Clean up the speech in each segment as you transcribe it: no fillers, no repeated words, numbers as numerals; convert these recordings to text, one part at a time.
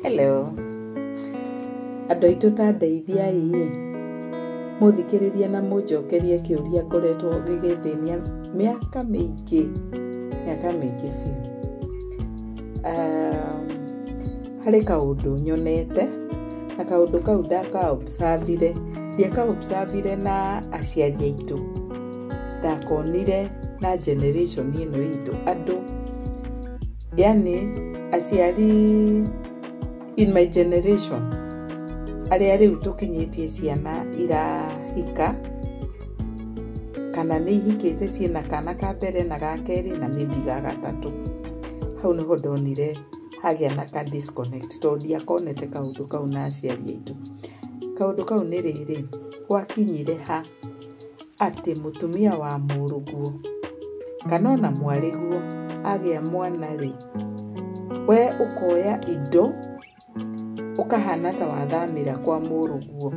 Hello. Andũ aitũ ta ndeithiai mũthikĩrĩrie na mũnjokerie kĩũria ngoretwo ngĩgĩthĩnia mĩaka mĩingĩ biũ. Harĩ kaũndũ nyonete na kaũndũ kau ndiaka-observire na aciari aitũ, ndakonire na generation ĩno itũ andũ, yani aciari in my generation, arĩa rĩu tũkinyĩtie ciana irahika kana nĩ ihikĩte ciĩna kana ka mbere na ga kerĩ na maybe ga gatatũ. Hau nĩho ndonire hagĩa na ka disconnect, tondũ ndiakonete kaũndũ kau na aciari aitũ. Kaũndũ kau nĩ rĩrĩ, gwakinyire ha atĩ mũtumia wa mũrũguo kana ona mwarĩguo agĩa mwana rĩ, we ũkoya indo ũkahana ta wathamĩra kwa mũrũguo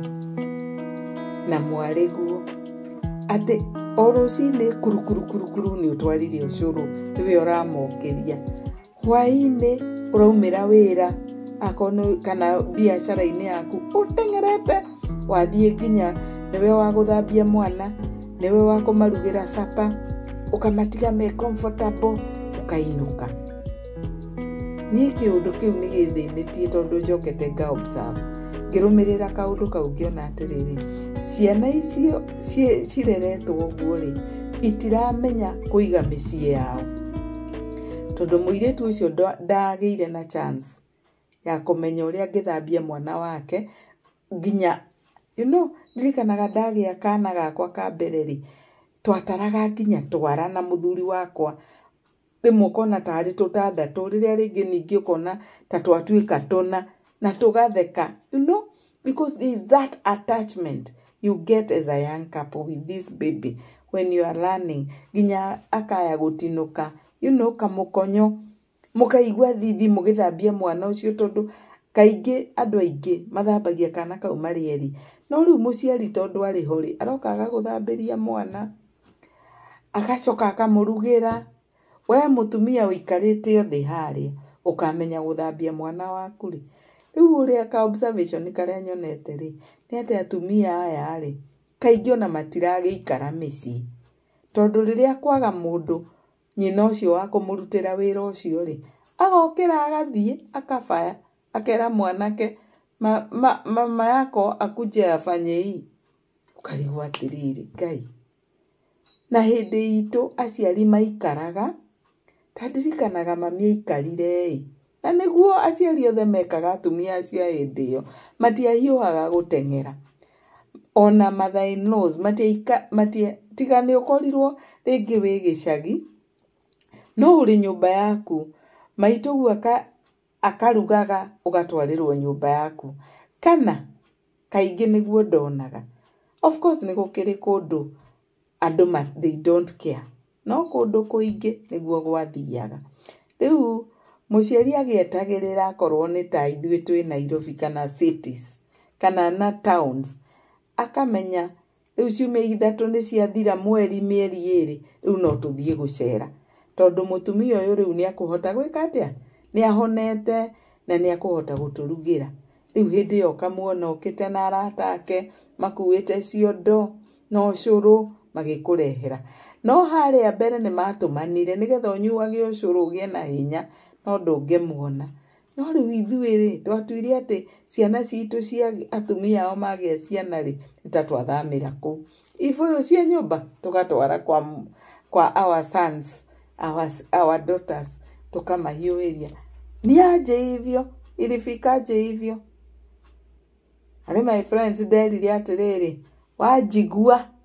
na mwarĩguo, atĩ o rũcinĩ kurukuru nĩ ũtwarire ũcũrũ, nĩwe ũramokeria. Hwaĩ-inĩ ũraumĩra wĩra kana biacara-inĩ yaku ũteng'erete wathiĩ nginya nĩwe wa gũthambia mwana, nĩwe wa kũmarugĩra supper, ũkamatiga me comfortable, ũkainũka. Niĩ kĩũndũ kĩu nĩ gĩthĩnĩtie, tondũ njokete nga-observe, ngĩrũmĩrĩra kaũndũ kau ngĩona atĩrĩrĩ, ciana icio cireretwo ũguo rĩ, itiramenya kũiga mĩciĩ yao. Tondũ mũirĩtu ũcio ndagĩire na chance ya kũmenya ũrĩa angĩthambia mwana wake, nginya ndirikanaga ndagĩa kana gakwa ka mbere rĩ, twataraga nginya twara na mũthuri wakwa, rĩmwe ũkona tarĩ tũtandatũ, rĩrĩa rĩngĩ ningĩ ũkona ta twatuĩka tũna na tũgatheka, because there is that attachment you get as a young couple with this baby when you are learning, nginya akaya gũtinũka, kamũkonyo, mũkaigua thithi mũgĩthambia mwana ũcio, tondũ kaingĩ andũ aingĩ mathambagia kana kau marĩ eri. No rĩu mũciari tondũ arĩ ho rĩ, aroka agagũthambĩria mwana, agacoka akamũrugĩra, we mũtumia ũikarĩte thĩ harĩa ũkamenya gũthambia mwana waku rĩ. Rĩu ũrĩa ka observation karĩa nyonete rĩ, nĩ atĩ atumia aya rĩ, kaingĩ ona matiragĩikara mĩciĩ, tondũ rĩrĩa kwaga mũndũ nyina ũcio wa kũmũrutĩra wĩra ũcio rĩ, agokĩra agathiĩ akabaya, akera mwanake mama yako akuje afanye hii, ũkarigwo atĩrĩrĩ, Ngai. Na hĩndĩ itũ aciari maikaraga, tandirikanaga mami aikarire na nĩguo aciari othe mekaga atumia acio a hĩndĩ ĩyo, matiahiũhaga gũteng'era. Ona mother-in-laws tiga nĩ ũkorirwo rĩngĩ wĩ gĩcagi, no ũrĩ nyũmba yaku, maitũguo akarugaga ũgatwarĩrwo nyũmba yaku, kana kaingĩ nĩguo ndonaga. Of course nĩ gũkĩrĩ kũndũ andũ they don't care, no kũndũ kũingĩ nĩguo gwathiaga. Rĩu mũciari agĩetagĩrĩra akorwo nĩ ta ithuĩ twĩ Nairobi kana cities kana na towns, akamenya rĩu ciumia ithatũ nĩ ciathira, mweri, mĩeri ĩrĩ, rĩu no tũthiĩ gũcera, tondũ mũtumia ũyũ rĩu nĩ akũhota gwĩka atĩa, nĩ ahonete na nĩ akũhota gũtũrugĩra. Rĩu hĩndĩ ĩyo ũkamuona ũkĩte na arata ake makuĩte ciondo na ũcũrũ magĩkũrehera. No harĩa mbere nĩ matũmanire nĩgetha ũnyuage ũcũrũ ũgĩe na hinya, no ndũngĩmuona. No rĩu ithuĩ rĩ, twatuire atĩ ciana citũ cia atumia ao magĩa ciana rĩ, nĩ ta twathamĩra kũu. Ibũyũ cia nyũmba tũgatwara kwa our sons, our daughters, tukamahiũĩria. Ni aje hivyo, ilifikaje hivyo? And my friends nderire atĩrĩrĩ, wanjigua